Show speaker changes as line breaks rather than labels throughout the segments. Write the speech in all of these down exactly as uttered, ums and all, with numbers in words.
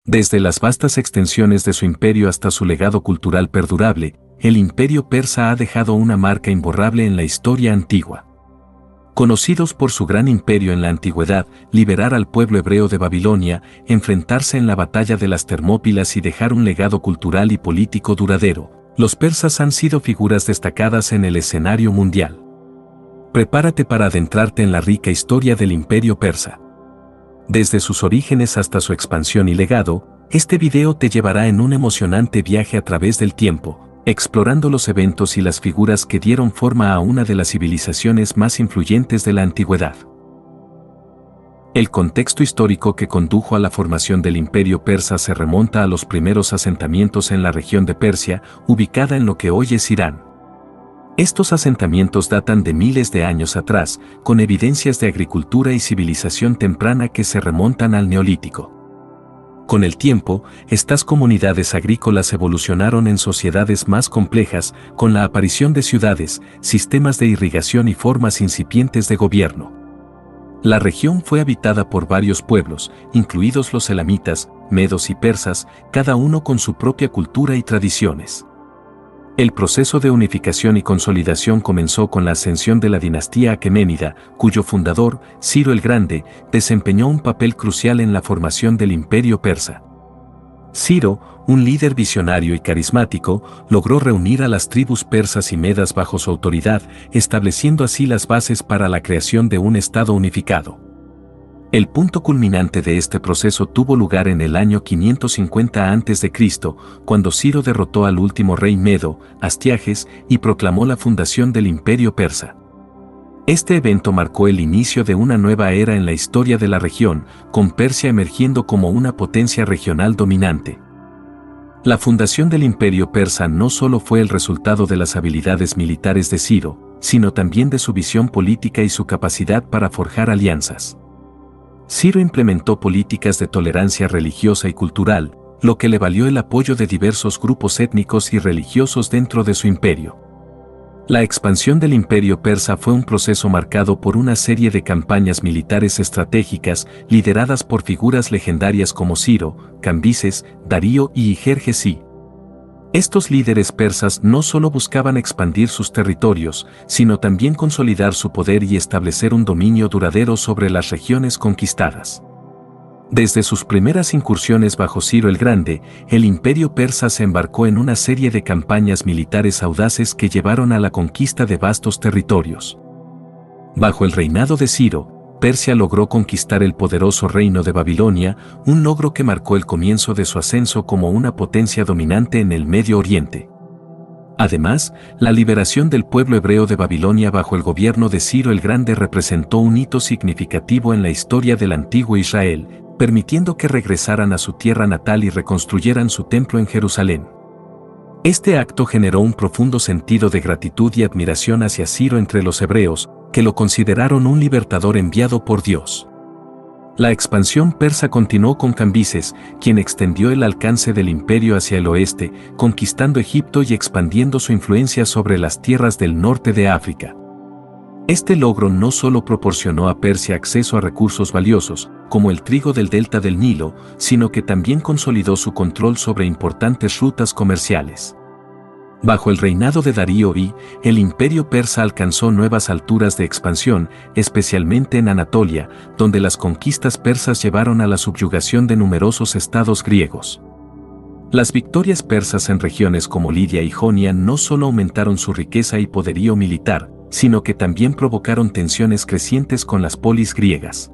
Desde las vastas extensiones de su imperio hasta su legado cultural perdurable, el imperio persa ha dejado una marca imborrable en la historia antigua. Conocidos por su gran imperio en la antigüedad, liberar al pueblo hebreo de Babilonia, enfrentarse en la batalla de las Termópilas y dejar un legado cultural y político duradero, los persas han sido figuras destacadas en el escenario mundial. Prepárate para adentrarte en la rica historia del imperio persa. Desde sus orígenes hasta su expansión y legado, este video te llevará en un emocionante viaje a través del tiempo, explorando los eventos y las figuras que dieron forma a una de las civilizaciones más influyentes de la antigüedad. El contexto histórico que condujo a la formación del imperio persa se remonta a los primeros asentamientos en la región de Persia, ubicada en lo que hoy es Irán. Estos asentamientos datan de miles de años atrás, con evidencias de agricultura y civilización temprana que se remontan al Neolítico. Con el tiempo, estas comunidades agrícolas evolucionaron en sociedades más complejas, con la aparición de ciudades, sistemas de irrigación y formas incipientes de gobierno. La región fue habitada por varios pueblos, incluidos los elamitas, medos y persas, cada uno con su propia cultura y tradiciones. El proceso de unificación y consolidación comenzó con la ascensión de la dinastía aqueménida, cuyo fundador, Ciro el Grande, desempeñó un papel crucial en la formación del imperio persa. Ciro, un líder visionario y carismático, logró reunir a las tribus persas y medas bajo su autoridad, estableciendo así las bases para la creación de un estado unificado. El punto culminante de este proceso tuvo lugar en el año quinientos cincuenta antes de Cristo, cuando Ciro derrotó al último rey medo, Astiages, y proclamó la fundación del imperio persa. Este evento marcó el inicio de una nueva era en la historia de la región, con Persia emergiendo como una potencia regional dominante. La fundación del imperio persa no solo fue el resultado de las habilidades militares de Ciro, sino también de su visión política y su capacidad para forjar alianzas. Ciro implementó políticas de tolerancia religiosa y cultural, lo que le valió el apoyo de diversos grupos étnicos y religiosos dentro de su imperio. La expansión del imperio persa fue un proceso marcado por una serie de campañas militares estratégicas lideradas por figuras legendarias como Ciro, Cambises, Darío y Jerjes-I. Estos líderes persas no solo buscaban expandir sus territorios, sino también consolidar su poder y establecer un dominio duradero sobre las regiones conquistadas. Desde sus primeras incursiones bajo Ciro el Grande, el imperio persa se embarcó en una serie de campañas militares audaces que llevaron a la conquista de vastos territorios. Bajo el reinado de Ciro, Persia logró conquistar el poderoso reino de Babilonia, un logro que marcó el comienzo de su ascenso como una potencia dominante en el Medio Oriente. Además, la liberación del pueblo hebreo de Babilonia bajo el gobierno de Ciro el Grande representó un hito significativo en la historia del antiguo Israel, permitiendo que regresaran a su tierra natal y reconstruyeran su templo en Jerusalén. Este acto generó un profundo sentido de gratitud y admiración hacia Ciro entre los hebreos, que lo consideraron un libertador enviado por Dios. La expansión persa continuó con Cambises, quien extendió el alcance del imperio hacia el oeste, conquistando Egipto y expandiendo su influencia sobre las tierras del norte de África. Este logro no solo proporcionó a Persia acceso a recursos valiosos, como el trigo del delta del Nilo, sino que también consolidó su control sobre importantes rutas comerciales. Bajo el reinado de Darío I, el imperio persa alcanzó nuevas alturas de expansión, especialmente en Anatolia, donde las conquistas persas llevaron a la subyugación de numerosos estados griegos. Las victorias persas en regiones como Lidia y Jonia no solo aumentaron su riqueza y poderío militar, sino que también provocaron tensiones crecientes con las polis griegas.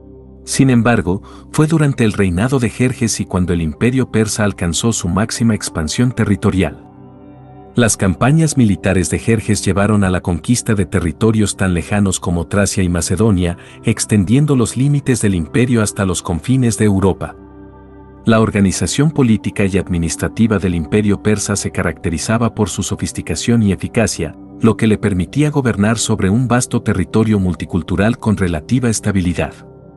Sin embargo, fue durante el reinado de Jerjes-I cuando el imperio persa alcanzó su máxima expansión territorial. Las campañas militares de Jerjes llevaron a la conquista de territorios tan lejanos como Tracia y Macedonia, extendiendo los límites del imperio hasta los confines de Europa. La organización política y administrativa del imperio persa se caracterizaba por su sofisticación y eficacia, lo que le permitía gobernar sobre un vasto territorio multicultural con relativa estabilidad.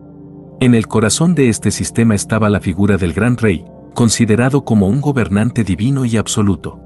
En el corazón de este sistema estaba la figura del gran rey, considerado como un gobernante divino y absoluto.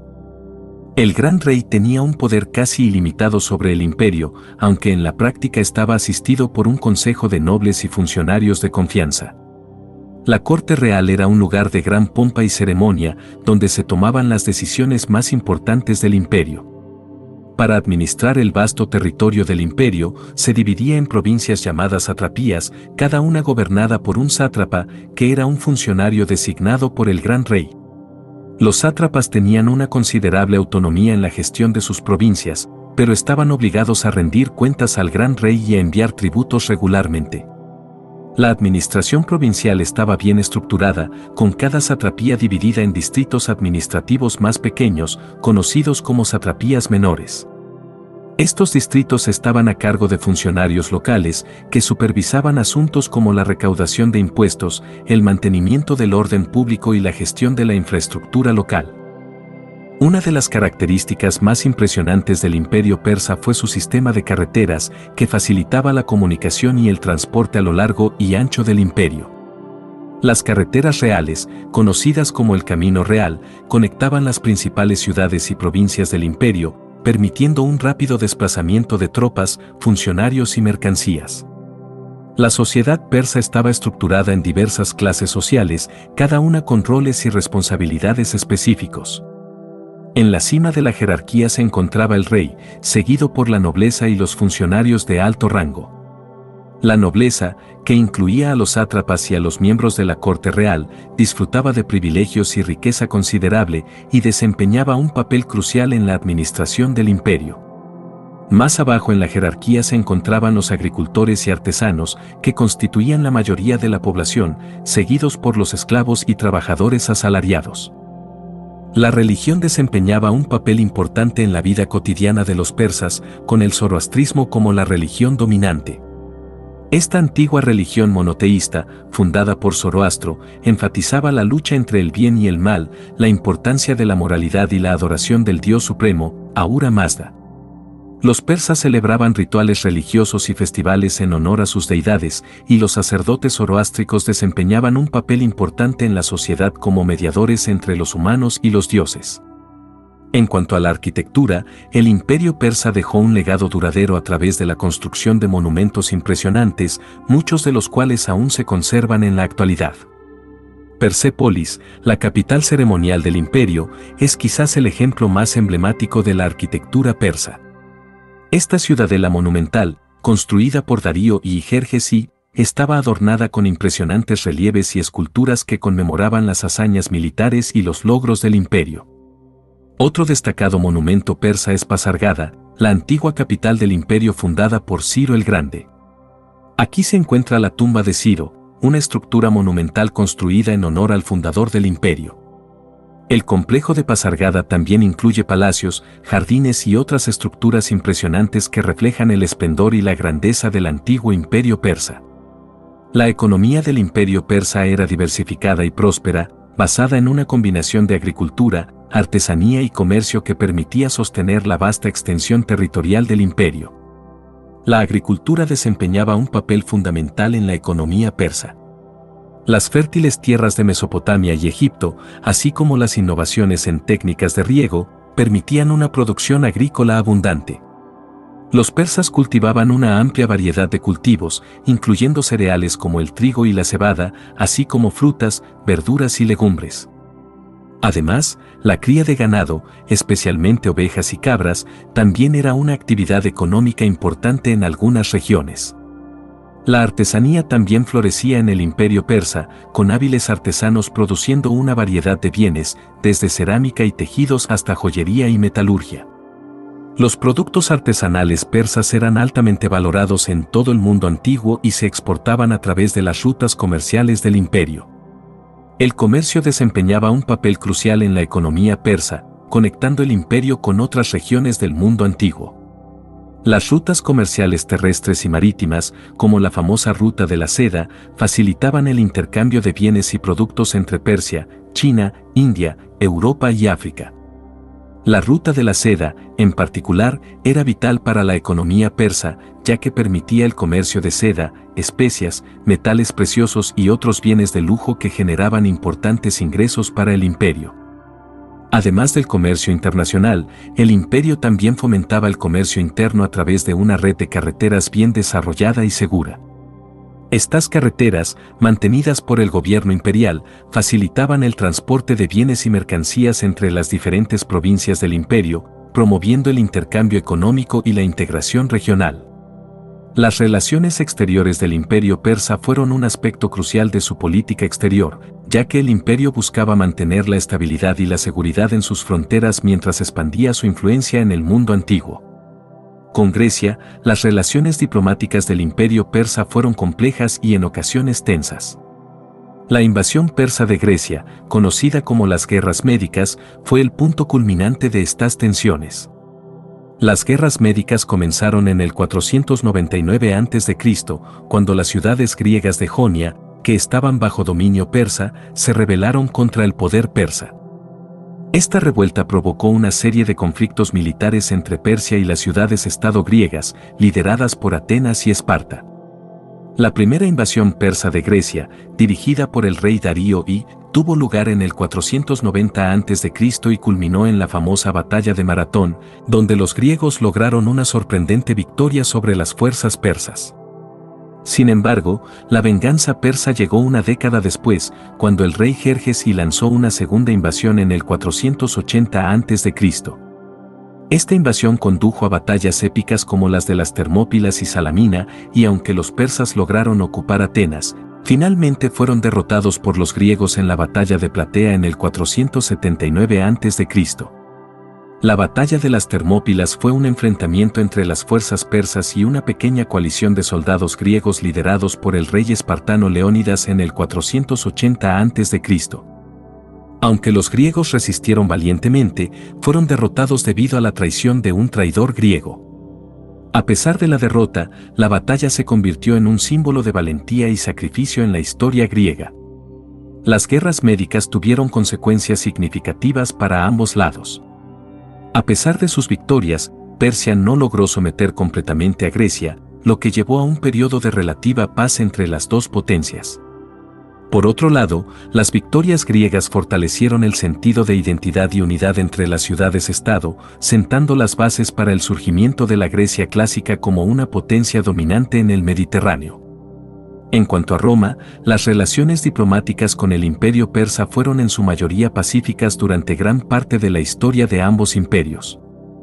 El gran rey tenía un poder casi ilimitado sobre el imperio, aunque en la práctica estaba asistido por un consejo de nobles y funcionarios de confianza. La corte real era un lugar de gran pompa y ceremonia, donde se tomaban las decisiones más importantes del imperio. Para administrar el vasto territorio del imperio, se dividía en provincias llamadas satrapías, cada una gobernada por un sátrapa, que era un funcionario designado por el gran rey. Los sátrapas tenían una considerable autonomía en la gestión de sus provincias, pero estaban obligados a rendir cuentas al gran rey y a enviar tributos regularmente. La administración provincial estaba bien estructurada, con cada satrapía dividida en distritos administrativos más pequeños, conocidos como satrapías menores. Estos distritos estaban a cargo de funcionarios locales, que supervisaban asuntos como la recaudación de impuestos, el mantenimiento del orden público y la gestión de la infraestructura local. Una de las características más impresionantes del imperio persa fue su sistema de carreteras, que facilitaba la comunicación y el transporte a lo largo y ancho del imperio. Las carreteras reales, conocidas como el Camino Real, conectaban las principales ciudades y provincias del imperio, permitiendo un rápido desplazamiento de tropas, funcionarios y mercancías. La sociedad persa estaba estructurada en diversas clases sociales, cada una con roles y responsabilidades específicos. En la cima de la jerarquía se encontraba el rey, seguido por la nobleza y los funcionarios de alto rango. La nobleza, que incluía a los sátrapas y a los miembros de la corte real, disfrutaba de privilegios y riqueza considerable y desempeñaba un papel crucial en la administración del imperio. Más abajo en la jerarquía se encontraban los agricultores y artesanos, que constituían la mayoría de la población, seguidos por los esclavos y trabajadores asalariados. La religión desempeñaba un papel importante en la vida cotidiana de los persas, con el zoroastrismo como la religión dominante. Esta antigua religión monoteísta, fundada por Zoroastro, enfatizaba la lucha entre el bien y el mal, la importancia de la moralidad y la adoración del Dios Supremo, Ahura Mazda. Los persas celebraban rituales religiosos y festivales en honor a sus deidades, y los sacerdotes zoroástricos desempeñaban un papel importante en la sociedad como mediadores entre los humanos y los dioses. En cuanto a la arquitectura, el imperio persa dejó un legado duradero a través de la construcción de monumentos impresionantes, muchos de los cuales aún se conservan en la actualidad. Persépolis, la capital ceremonial del imperio, es quizás el ejemplo más emblemático de la arquitectura persa. Esta ciudadela monumental, construida por Darío y Jerjes I, estaba adornada con impresionantes relieves y esculturas que conmemoraban las hazañas militares y los logros del imperio. Otro destacado monumento persa es Pasargada, la antigua capital del imperio fundada por Ciro el Grande. Aquí se encuentra la tumba de Ciro, una estructura monumental construida en honor al fundador del imperio. El complejo de Pasargada también incluye palacios, jardines y otras estructuras impresionantes que reflejan el esplendor y la grandeza del antiguo imperio persa. La economía del imperio persa era diversificada y próspera, basada en una combinación de agricultura, artesanía y comercio que permitía sostener la vasta extensión territorial del imperio. La agricultura desempeñaba un papel fundamental en la economía persa. Las fértiles tierras de Mesopotamia y Egipto, así como las innovaciones en técnicas de riego, permitían una producción agrícola abundante. Los persas cultivaban una amplia variedad de cultivos, incluyendo cereales como el trigo y la cebada, así como frutas, verduras y legumbres. Además, la cría de ganado, especialmente ovejas y cabras, también era una actividad económica importante en algunas regiones. La artesanía también florecía en el imperio persa, con hábiles artesanos produciendo una variedad de bienes, desde cerámica y tejidos hasta joyería y metalurgia. Los productos artesanales persas eran altamente valorados en todo el mundo antiguo y se exportaban a través de las rutas comerciales del imperio. El comercio desempeñaba un papel crucial en la economía persa, conectando el imperio con otras regiones del mundo antiguo. Las rutas comerciales terrestres y marítimas, como la famosa Ruta de la Seda, facilitaban el intercambio de bienes y productos entre Persia, China, India, Europa y África. La Ruta de la Seda, en particular, era vital para la economía persa, ya que permitía el comercio de seda, especias, metales preciosos y otros bienes de lujo que generaban importantes ingresos para el imperio. Además del comercio internacional, el imperio también fomentaba el comercio interno a través de una red de carreteras bien desarrollada y segura. Estas carreteras, mantenidas por el gobierno imperial, facilitaban el transporte de bienes y mercancías entre las diferentes provincias del imperio, promoviendo el intercambio económico y la integración regional. Las relaciones exteriores del imperio persa fueron un aspecto crucial de su política exterior, ya que el imperio buscaba mantener la estabilidad y la seguridad en sus fronteras mientras expandía su influencia en el mundo antiguo. Con Grecia, las relaciones diplomáticas del imperio persa fueron complejas y en ocasiones tensas. La invasión persa de Grecia, conocida como las Guerras Médicas, fue el punto culminante de estas tensiones. Las guerras médicas comenzaron en el cuatrocientos noventa y nueve antes de Cristo, cuando las ciudades griegas de Jonia, que estaban bajo dominio persa, se rebelaron contra el poder persa. Esta revuelta provocó una serie de conflictos militares entre Persia y las ciudades-estado griegas, lideradas por Atenas y Esparta. La primera invasión persa de Grecia, dirigida por el rey Darío I, tuvo lugar en el cuatrocientos noventa antes de Cristo y culminó en la famosa batalla de Maratón, donde los griegos lograron una sorprendente victoria sobre las fuerzas persas. Sin embargo, la venganza persa llegó una década después, cuando el rey Jerjes I lanzó una segunda invasión en el cuatrocientos ochenta antes de Cristo. Esta invasión condujo a batallas épicas como las de las Termópilas y Salamina, y aunque los persas lograron ocupar Atenas, finalmente fueron derrotados por los griegos en la batalla de Platea en el cuatrocientos setenta y nueve antes de Cristo. La batalla de las Termópilas fue un enfrentamiento entre las fuerzas persas y una pequeña coalición de soldados griegos liderados por el rey espartano Leónidas en el cuatrocientos ochenta antes de Cristo. Aunque los griegos resistieron valientemente, fueron derrotados debido a la traición de un traidor griego. A pesar de la derrota, la batalla se convirtió en un símbolo de valentía y sacrificio en la historia griega. Las guerras médicas tuvieron consecuencias significativas para ambos lados. A pesar de sus victorias, Persia no logró someter completamente a Grecia, lo que llevó a un periodo de relativa paz entre las dos potencias. Por otro lado, las victorias griegas fortalecieron el sentido de identidad y unidad entre las ciudades-estado, sentando las bases para el surgimiento de la Grecia clásica como una potencia dominante en el Mediterráneo. En cuanto a Roma, las relaciones diplomáticas con el imperio persa fueron en su mayoría pacíficas durante gran parte de la historia de ambos imperios.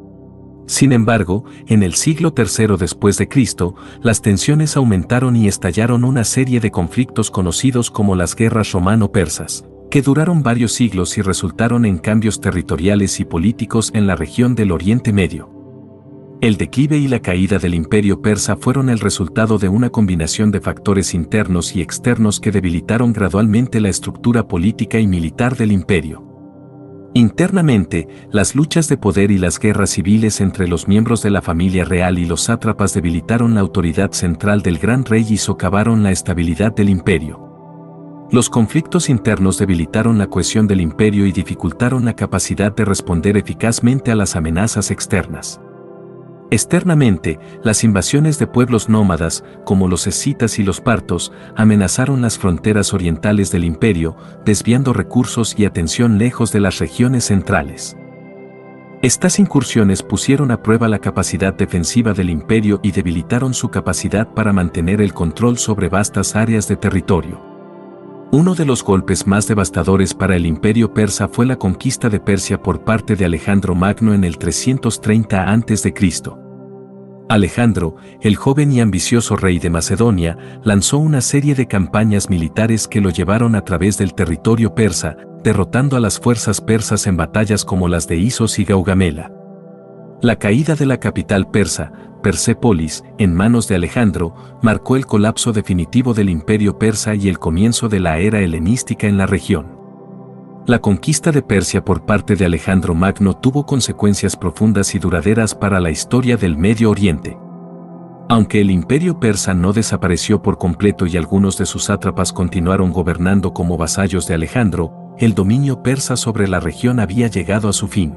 Sin embargo, en el siglo tercero después de Cristo, las tensiones aumentaron y estallaron una serie de conflictos conocidos como las guerras romano-persas, que duraron varios siglos y resultaron en cambios territoriales y políticos en la región del Oriente Medio. El declive y la caída del imperio persa fueron el resultado de una combinación de factores internos y externos que debilitaron gradualmente la estructura política y militar del imperio. Internamente, las luchas de poder y las guerras civiles entre los miembros de la familia real y los sátrapas debilitaron la autoridad central del gran rey y socavaron la estabilidad del imperio. Los conflictos internos debilitaron la cohesión del imperio y dificultaron la capacidad de responder eficazmente a las amenazas externas. Externamente, las invasiones de pueblos nómadas, como los escitas y los partos, amenazaron las fronteras orientales del imperio, desviando recursos y atención lejos de las regiones centrales. Estas incursiones pusieron a prueba la capacidad defensiva del imperio y debilitaron su capacidad para mantener el control sobre vastas áreas de territorio. Uno de los golpes más devastadores para el imperio persa fue la conquista de Persia por parte de Alejandro Magno en el trescientos treinta antes de Cristo. Alejandro, el joven y ambicioso rey de Macedonia, lanzó una serie de campañas militares que lo llevaron a través del territorio persa, derrotando a las fuerzas persas en batallas como las de Isos y Gaugamela. La caída de la capital persa, Persépolis, en manos de Alejandro, marcó el colapso definitivo del imperio persa y el comienzo de la era helenística en la región. La conquista de Persia por parte de Alejandro Magno tuvo consecuencias profundas y duraderas para la historia del Medio Oriente. Aunque el imperio persa no desapareció por completo y algunos de sus sátrapas continuaron gobernando como vasallos de Alejandro, el dominio persa sobre la región había llegado a su fin.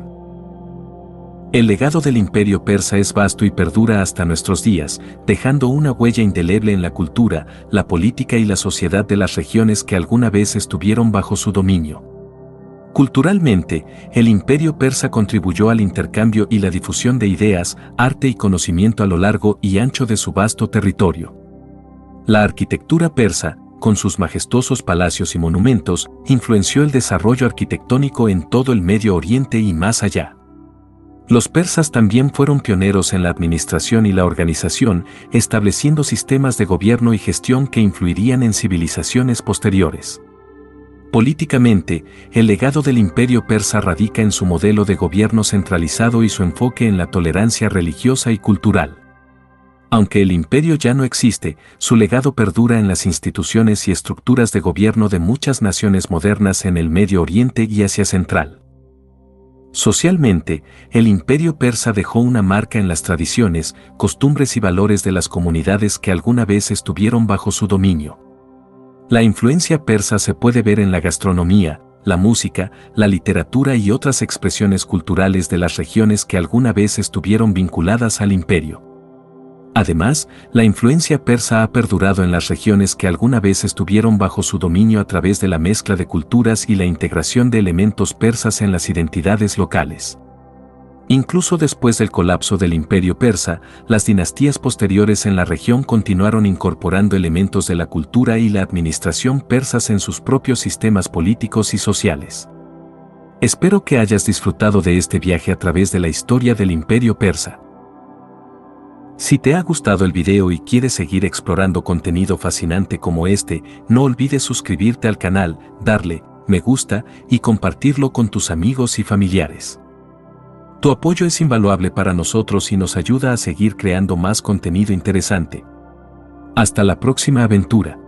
El legado del imperio persa es vasto y perdura hasta nuestros días, dejando una huella indeleble en la cultura, la política y la sociedad de las regiones que alguna vez estuvieron bajo su dominio. Culturalmente, el imperio persa contribuyó al intercambio y la difusión de ideas, arte y conocimiento a lo largo y ancho de su vasto territorio. La arquitectura persa, con sus majestuosos palacios y monumentos, influenció el desarrollo arquitectónico en todo el Medio Oriente y más allá. Los persas también fueron pioneros en la administración y la organización, estableciendo sistemas de gobierno y gestión que influirían en civilizaciones posteriores. Políticamente, el legado del imperio persa radica en su modelo de gobierno centralizado y su enfoque en la tolerancia religiosa y cultural. Aunque el imperio ya no existe, su legado perdura en las instituciones y estructuras de gobierno de muchas naciones modernas en el Medio Oriente y Asia Central. Socialmente, el imperio persa dejó una marca en las tradiciones, costumbres y valores de las comunidades que alguna vez estuvieron bajo su dominio. La influencia persa se puede ver en la gastronomía, la música, la literatura y otras expresiones culturales de las regiones que alguna vez estuvieron vinculadas al imperio. Además, la influencia persa ha perdurado en las regiones que alguna vez estuvieron bajo su dominio a través de la mezcla de culturas y la integración de elementos persas en las identidades locales. Incluso después del colapso del imperio persa, las dinastías posteriores en la región continuaron incorporando elementos de la cultura y la administración persas en sus propios sistemas políticos y sociales. Espero que hayas disfrutado de este viaje a través de la historia del imperio persa. Si te ha gustado el video y quieres seguir explorando contenido fascinante como este, no olvides suscribirte al canal, darle me gusta y compartirlo con tus amigos y familiares. Tu apoyo es invaluable para nosotros y nos ayuda a seguir creando más contenido interesante. Hasta la próxima aventura.